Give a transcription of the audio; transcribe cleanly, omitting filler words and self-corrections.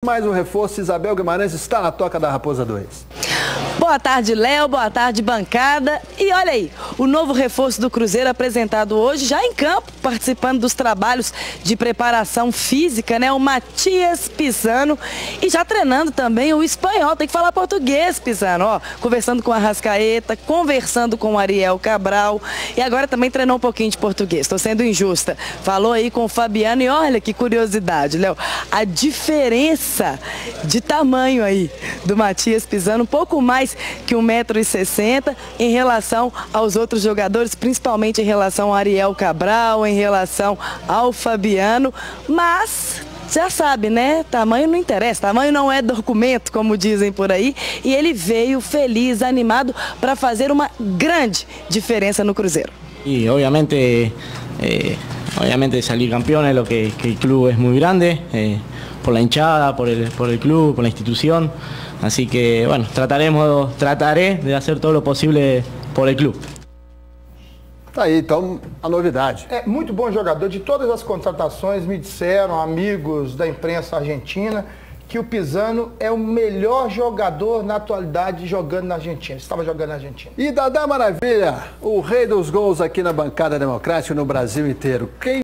mais um reforço. Isabel Guimarães está na Toca da Raposa 2. Boa tarde, Léo. Boa tarde, bancada. E olha aí, o novo reforço do Cruzeiro apresentado hoje, já em campo, participando dos trabalhos de preparação física, né? O Matias Pizano. E já treinando também o espanhol. Tem que falar português, Pizano. Ó, conversando com a Arrascaeta, conversando com o Ariel Cabral. E agora também treinou um pouquinho de português. Estou sendo injusta. Falou aí com o Fabiano e olha que curiosidade, Léo. A diferença de tamanho aí do Matias Pizano, um pouco mais que 1,60 m em relação aos outros jogadores, principalmente em relação ao Ariel Cabral, em relação ao Fabiano, mas já sabe, né? Tamanho não interessa, tamanho não é documento, como dizem por aí, e ele veio feliz, animado para fazer uma grande diferença no Cruzeiro. Y obviamente salir campeón es lo que el club es muy grande, por la hinchada, por el club, por la institución. Así que bueno, trataré de hacer todo lo posible por el club. Tá aí, então, a novidade. É muito bom jogador. De todas as contratações, me disseram amigos da imprensa argentina que o Pizano é o melhor jogador na atualidade jogando na Argentina. Estava jogando na Argentina. E Dadá Maravilha, o rei dos gols aqui na bancada democrática no Brasil inteiro. Quem